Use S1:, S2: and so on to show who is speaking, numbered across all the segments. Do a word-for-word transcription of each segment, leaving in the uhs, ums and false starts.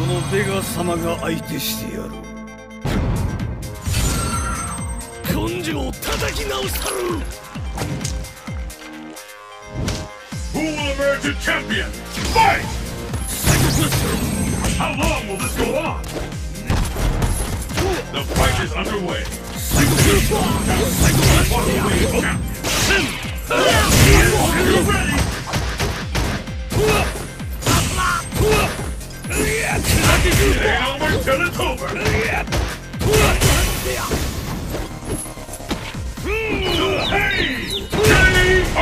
S1: のベガ様が相手してやる。根性を叩き直さる。
S2: Who will emerge a champion? Fight! How long will this go on? The fight is underway. You ready? It ain't over till it's over. Hey! K O!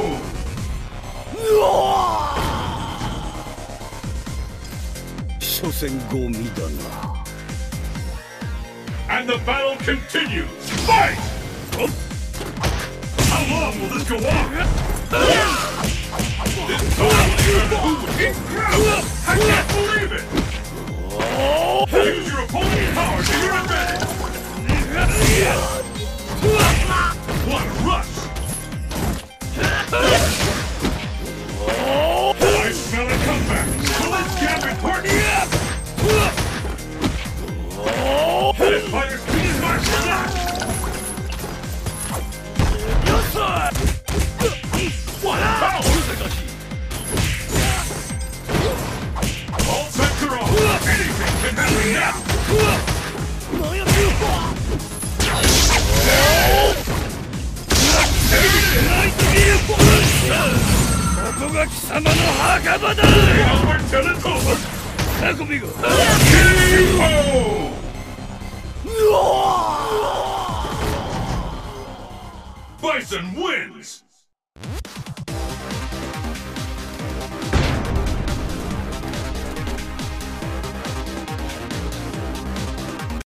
S2: And the battle continues. Fight! How long will this go on? This time who is crowned? I can't believe it! Use your opponent's power to your advantage. What a rush! I smell a comeback! Will this gap important? This fighter's too smart for that! What power! All bets are off! Anything can happen now! Bison wins!